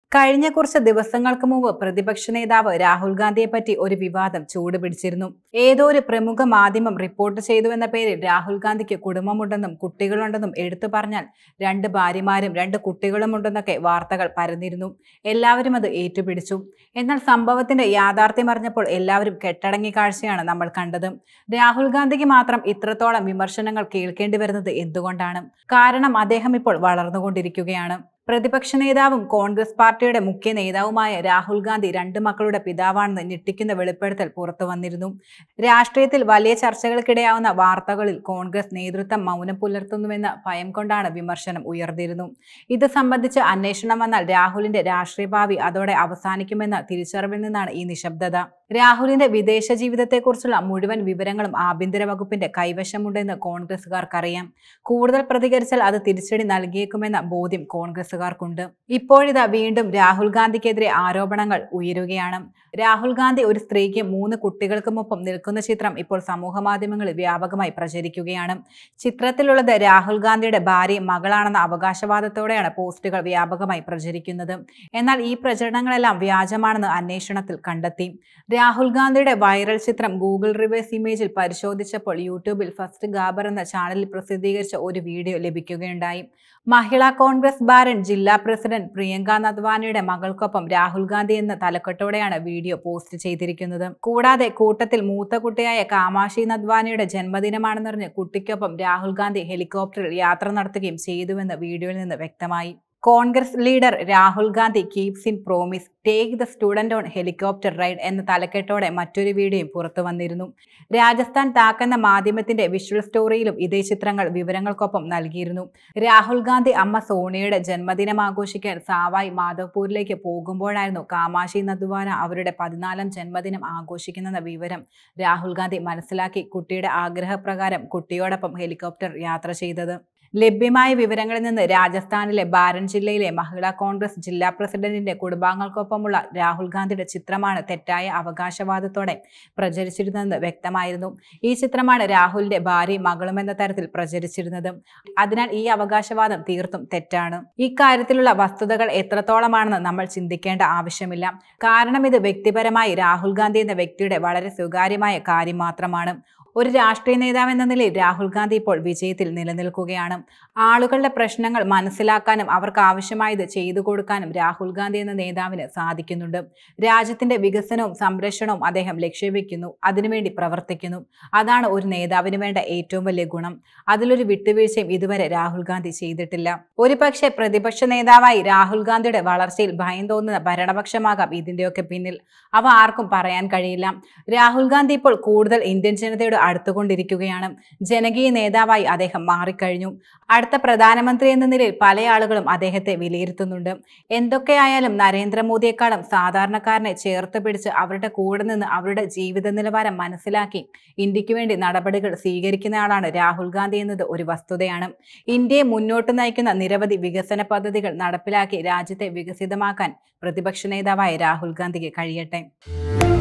കഴിഞ്ഞ കുറച്ച് ദിവസങ്ങൾക്ക് മുമ്പ് പ്രതിപക്ഷ നേതാവ് രാഹുൽ ഗാന്ധിയെപ്പറ്റി ഒരു വിവാദം ചൂടുപിടിച്ചിരുന്നു. ഏതോ ഒരു പ്രമുഖ മാധ്യമം റിപ്പോർട്ട് ചെയ്തുവെന്ന പേരിൽ രാഹുൽ ഗാന്ധിക്ക് കുടുംബമുണ്ടെന്നും കുട്ടികളുണ്ടെന്നും എടുത്തു പറഞ്ഞാൽ 2 ഭാര്യമാരും 2 കുട്ടികളുമുണ്ടെന്നൊക്കെ വാർത്തകൾ പരന്നിരുന്നു. എല്ലാവരും അത് ഏറ്റുപിടിച്ചു. എന്നാൽ സംഭവത്തിന്റെ യാഥാർത്ഥ്യം അറിഞ്ഞപ്പോൾ എല്ലാവരും കെട്ടടങ്ങിയ കാഴ്ചയാണ് നമ്മൾ കണ്ടത്. രാഹുൽ ഗാന്ധിക്ക് മാത്രം ഇത്രത്തോളം വിമർശനങ്ങൾ കേൾക്കേണ്ടി വരുന്നത് എന്തുകൊണ്ടാണ്? കാരണം അദ്ദേഹം ഇപ്പോൾ വളർന്നുകൊണ്ടിരിക്കുകയാണ്. പ്രതിപക്ഷ നേതാവും കോൺഗ്രസ് പാർട്ടിയുടെ മുഖ്യ നേതാവുമായ രാഹുൽ ഗാന്ധി 2 മക്കളുടെ പിതാവാണെന്ന് ഞെട്ടിക്കുന്ന വെളിപ്പെടുത്തൽ പുറത്തു വന്നിരുന്നു. രാഷ്ട്രീയത്തിൽ വലിയ ചർച്ചകൾക്കിടയാവുന്ന വാർത്തകളിൽ കോൺഗ്രസ് നേതൃത്വം മൗനം പുലർത്തുന്നുവെന്ന ഭയം കൊണ്ടാണ് വിമർശനം ഉയർന്നിരുന്നു. ഇത് സംബന്ധിച്ച് അന്വേഷണം വന്നാൽ രാഹുലിന്റെ രാഷ്ട്രീയ ഭാവി അതോടെ അവസാനിക്കുമെന്ന തിരിച്ചറിവിൽ നിന്നാണ് ഈ നിശബ്ദത. രാഹുലിന്റെ വിദേശ ജീവിതത്തെക്കുറിച്ചുള്ള മുഴുവൻ വിവരങ്ങളും ആഭ്യന്തര വകുപ്പിന്റെ കൈവശമുണ്ടെന്ന് കോൺഗ്രസുകാർക്കറിയാം. കൂടുതൽ പ്രതികരിച്ചാൽ അത് തിരിച്ചടി നൽകിയേക്കുമെന്ന ബോധ്യം കോൺഗ്രസുകാർക്കുണ്ട്. ഇപ്പോഴിതാ വീണ്ടും രാഹുൽ ഗാന്ധിക്കെതിരെ ആരോപണങ്ങൾ ഉയരുകയാണ്. രാഹുൽ ഗാന്ധി ഒരു സ്ത്രീക്കും 3 കുട്ടികൾക്കുമൊപ്പം നിൽക്കുന്ന ചിത്രം ഇപ്പോൾ സമൂഹ മാധ്യമങ്ങളിൽ വ്യാപകമായി പ്രചരിക്കുകയാണ്. ചിത്രത്തിലുള്ളത് രാഹുൽ ഗാന്ധിയുടെ ഭാര്യയും മകളാണെന്ന അവകാശവാദത്തോടെയാണ് പോസ്റ്റുകൾ വ്യാപകമായി പ്രചരിക്കുന്നത്. എന്നാൽ ഈ പ്രചരണങ്ങളെല്ലാം വ്യാജമാണെന്ന് അന്വേഷണത്തിൽ കണ്ടെത്തി. രാഹുൽ ഗാന്ധിയുടെ വൈറൽ ചിത്രം ഗൂഗിൾ റിവേഴ്സ് ഇമേജിൽ പരിശോധിച്ചപ്പോൾ യൂട്യൂബിൽ ഫസ്റ്റ് ഗാബർ എന്ന ചാനലിൽ പ്രസിദ്ധീകരിച്ച ഒരു വീഡിയോ ലഭിക്കുകയുണ്ടായി. മഹിളാ കോൺഗ്രസ് ബാരൻ ജില്ലാ പ്രസിഡന്റ് പ്രിയങ്ക നദ്വാനിയുടെ മകൾക്കൊപ്പം രാഹുൽ ഗാന്ധി എന്ന തലക്കെട്ടോടെയാണ് വീഡിയോ പോസ്റ്റ് ചെയ്തിരിക്കുന്നത്. കൂടാതെ കൂട്ടത്തിൽ മൂത്ത കുട്ടിയായ കാമാക്ഷി നദ്വാനിയുടെ ജന്മദിനമാണെന്നറിഞ്ഞ് കുട്ടിക്കൊപ്പം രാഹുൽ ഗാന്ധി ഹെലികോപ്റ്ററിൽ യാത്ര നടത്തുകയും ചെയ്തുവെന്ന് വീഡിയോയിൽ നിന്ന് വ്യക്തമായി. Congress leader Rahul Gandhi keeps in promise take the student on helicopter ride എന്ന തലക്കെട്ടോടെ മറ്റൊരു വീഡിയോയും പുറത്തു വന്നിരുന്നു. രാജസ്ഥാൻ താക്ക് എന്ന മാധ്യമത്തിന്റെ വിഷ്വൽ സ്റ്റോറിയിലും ഇതേ ചിത്രങ്ങൾ വിവരങ്ങൾക്കൊപ്പം നൽകിയിരുന്നു. രാഹുൽ ഗാന്ധി അമ്മ സോണിയയുടെ ജന്മദിനം ആഘോഷിക്കാൻ സാവായ് മാധവ്പൂരിലേക്ക് പോകുമ്പോഴായിരുന്നു കാമാക്ഷി നദ്വാന അവരുടെ 14ാം ജന്മദിനം ആഘോഷിക്കുന്നെന്ന വിവരം രാഹുൽ ഗാന്ധി മനസ്സിലാക്കി കുട്ടിയുടെ ആഗ്രഹപ്രകാരം കുട്ടിയോടൊപ്പം ഹെലികോപ്റ്റർ യാത്ര ചെയ്തത്. ലഭ്യമായ വിവരങ്ങളിൽ നിന്ന് രാജസ്ഥാനിലെ ബാരൻ ജില്ലയിലെ മഹിളാ കോൺഗ്രസ് ജില്ലാ പ്രസിഡന്റിന്റെ കുടുംബാംഗങ്ങൾക്കൊപ്പമുള്ള രാഹുൽ ഗാന്ധിയുടെ ചിത്രമാണ് തെറ്റായ അവകാശവാദത്തോടെ പ്രചരിച്ചിരുന്നതെന്ന് വ്യക്തമായിരുന്നു. ഈ ചിത്രമാണ് രാഹുലിന്റെ ഭാര്യയും മകളും എന്ന തരത്തിൽ പ്രചരിച്ചിരുന്നത്. അതിനാൽ ഈ അവകാശവാദം തീർത്തും തെറ്റാണ്. ഇക്കാര്യത്തിലുള്ള വസ്തുതകൾ എത്രത്തോളമാണെന്ന് നമ്മൾ ചിന്തിക്കേണ്ട ആവശ്യമില്ല. കാരണം ഇത് വ്യക്തിപരമായി രാഹുൽ ഗാന്ധി എന്ന വ്യക്തിയുടെ വളരെ സ്വകാര്യമായ കാര്യം മാത്രമാണ്. ഒരു രാഷ്ട്രീയ നേതാവ് എന്ന നിലയിൽ രാഹുൽ ഗാന്ധി ഇപ്പോൾ വിജയത്തിൽ നിലനിൽക്കുകയാണ്. ആളുകളുടെ പ്രശ്നങ്ങൾ മനസ്സിലാക്കാനും അവർക്ക് ആവശ്യമായത് ചെയ്തു കൊടുക്കാനും രാഹുൽ ഗാന്ധി എന്ന നേതാവിന് സാധിക്കുന്നുണ്ട്. രാജ്യത്തിന്റെ വികസനവും സംരക്ഷണവും അദ്ദേഹം ലക്ഷ്യം വെക്കുന്നു, അതിനുവേണ്ടി പ്രവർത്തിക്കുന്നു. അതാണ് ഒരു നേതാവിന് വേണ്ട ഏറ്റവും വലിയ ഗുണം. അതിലൊരു വിട്ടുവീഴ്ചയും ഇതുവരെ രാഹുൽ ഗാന്ധി ചെയ്തിട്ടില്ല. ഒരുപക്ഷെ പ്രതിപക്ഷ നേതാവായി രാഹുൽ ഗാന്ധിയുടെ വളർച്ചയിൽ ഭയം തോന്നുന്ന ഭരണപക്ഷമാകാം ഇതിന്റെയൊക്കെ പിന്നിൽ. അവ ആർക്കും പറയാൻ കഴിയില്ല. രാഹുൽ ഗാന്ധി ഇപ്പോൾ കൂടുതൽ ഇന്ത്യൻ ജനതയുടെ അടുത്തുകൊണ്ടിരിക്കുകയാണ്. ജനകീയ നേതാവായി അദ്ദേഹം മാറിക്കഴിഞ്ഞു. അടുത്ത പ്രധാനമന്ത്രി എന്ന നിലയിൽ പല ആളുകളും അദ്ദേഹത്തെ വിലയിരുത്തുന്നുണ്ട്. എന്തൊക്കെയായാലും നരേന്ദ്രമോദിയെക്കാളും സാധാരണക്കാരനെ ചേർത്ത് പിടിച്ച് അവരുടെ കൂടെ നിന്ന് അവരുടെ ജീവിത നിലവാരം മനസ്സിലാക്കി ഇന്ത്യക്ക് വേണ്ടി നടപടികൾ സ്വീകരിക്കുന്നയാളാണ് രാഹുൽ ഗാന്ധി എന്നത് ഒരു വസ്തുതയാണ്. ഇന്ത്യയെ മുന്നോട്ട് നയിക്കുന്ന നിരവധി വികസന പദ്ധതികൾ നടപ്പിലാക്കി രാജ്യത്തെ വികസിതമാക്കാൻ പ്രതിപക്ഷ നേതാവായ രാഹുൽ ഗാന്ധിക്ക് കഴിയട്ടെ.